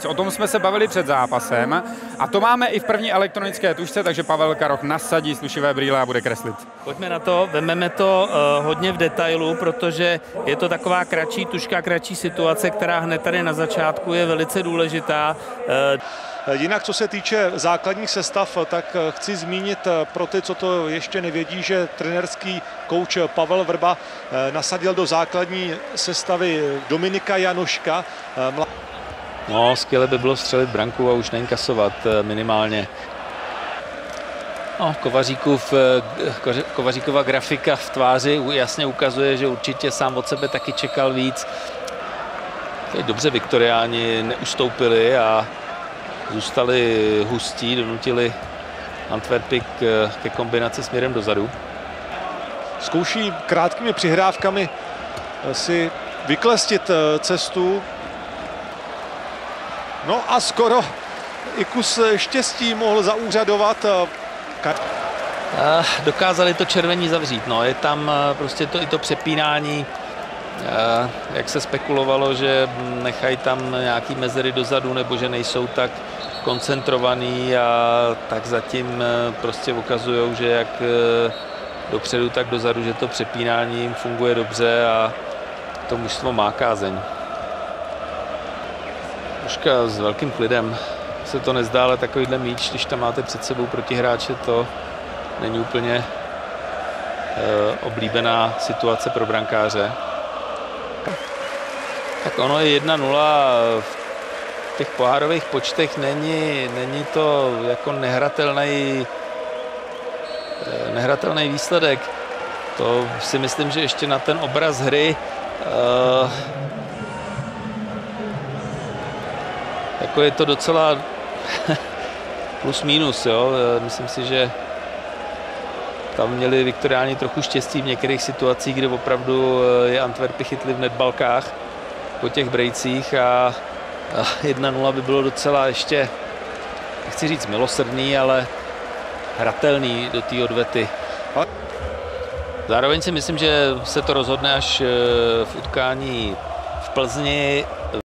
O tom jsme se bavili před zápasem a to máme i v první elektronické tužce, takže Pavel Karoch nasadí slušivé brýle a bude kreslit. Pojďme na to, vezmeme to hodně v detailu, protože je to taková kratší tužka, kratší situace, která hned tady na začátku je velice důležitá. Jinak, co se týče základních sestav, tak chci zmínit pro ty, co to ještě nevědí, že trenérský kouč Pavel Vrba nasadil do základní sestavy Dominika Janoška. No, skvěle by bylo střelit branku a už neinkasovat minimálně. No, Kovaříkova grafika v tváři jasně ukazuje, že určitě sám od sebe taky čekal víc. Dobře Viktoriáni neustoupili a zůstali hustí, donutili Antwerpy ke kombinaci směrem dozadu. Zkouší krátkými přihrávkami si vyklestit cestu. No a skoro i kus štěstí mohl zaúřadovat. Dokázali to červení zavřít, no, je tam prostě i to přepínání, jak se spekulovalo, že nechají tam nějaký mezery dozadu nebo že nejsou tak koncentrovaný, a tak zatím prostě ukazují, že jak dopředu, tak dozadu, že to přepínání funguje dobře a to mužstvo má kázeň. Troška s velkým klidem se to nezdá, ale takovýhle míč, když tam máte před sebou protihráče, to není úplně oblíbená situace pro brankáře. Tak ono je 1-0, v těch pohárových počtech není to jako nehratelný výsledek. To si myslím, že ještě na ten obraz hry jako je to docela plus minus, jo. Myslím si, že tam měli Viktoriáni trochu štěstí v některých situacích, kde opravdu je Antwerpy chytli v netbalkách po těch brejcích a 1-0 by bylo docela ještě, nechci říct milosrdný, ale hratelný do té odvety. Zároveň si myslím, že se to rozhodne až v utkání v Plzni.